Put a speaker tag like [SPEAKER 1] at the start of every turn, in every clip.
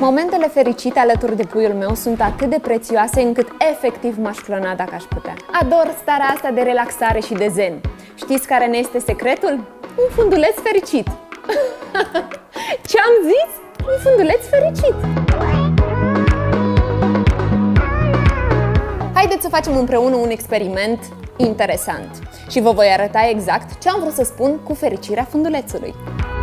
[SPEAKER 1] Momentele fericite alături de puiul meu sunt atât de prețioase încât efectiv m-aș clona dacă aș putea. Ador starea asta de relaxare și de zen. Știți care ne este secretul? Un funduleț fericit! Ce-am zis? Un funduleț fericit! Haideți să facem împreună un experiment interesant și vă voi arăta exact ce am vrut să spun cu fericirea fundulețului.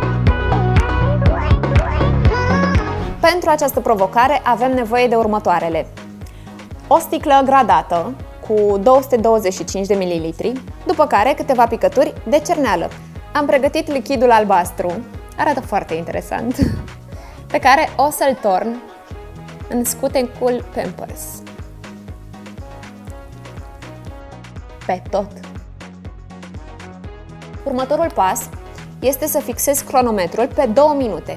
[SPEAKER 1] Pentru această provocare avem nevoie de următoarele: o sticlă gradată cu 225 de ml, după care câteva picături de cerneală. Am pregătit lichidul albastru, arată foarte interesant, pe care o să-l torn în scutecul Pampers. Pe tot. Următorul pas este să fixez cronometrul pe 2 minute.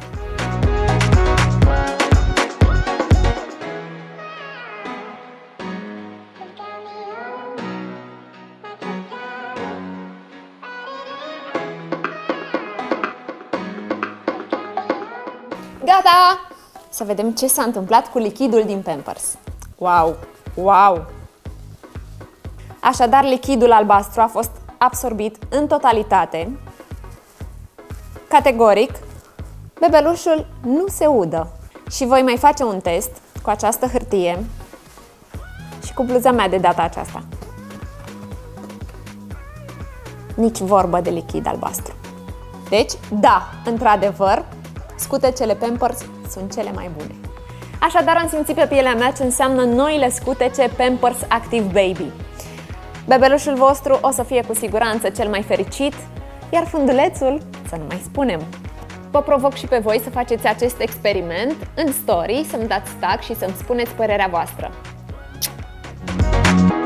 [SPEAKER 1] Gata! Să vedem ce s-a întâmplat cu lichidul din Pampers. Wow! Wow! Așadar, lichidul albastru a fost absorbit în totalitate. Categoric, bebelușul nu se udă. Și voi mai face un test cu această hârtie și cu bluza mea de data aceasta. Nici vorbă de lichid albastru. Deci, da, într-adevăr, scutecele Pampers sunt cele mai bune. Așadar, am simțit pe pielea mea ce înseamnă noile scutece Pampers Active Baby. Bebelușul vostru o să fie cu siguranță cel mai fericit, iar fundulețul, să nu mai spunem. Vă provoc și pe voi să faceți acest experiment în story, să-mi dați tag și să-mi spuneți părerea voastră.